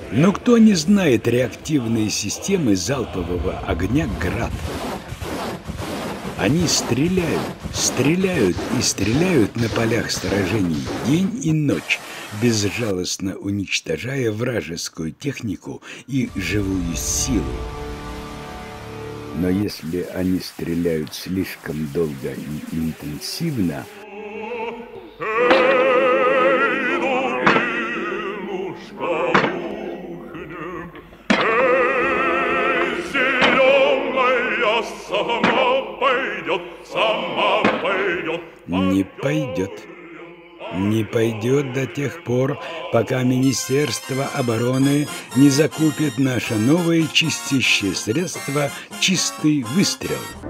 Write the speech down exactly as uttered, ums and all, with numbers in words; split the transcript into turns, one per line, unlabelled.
Но кто не знает реактивные системы залпового огня «Град»? Они стреляют, стреляют и стреляют на полях сражений день и ночь, безжалостно уничтожая вражескую технику и живую силу. Но если они стреляют слишком долго и интенсивно, не пойдет. Не пойдет до тех пор, пока Министерство обороны не закупит наше новое чистящее средство «Чистый выстрел».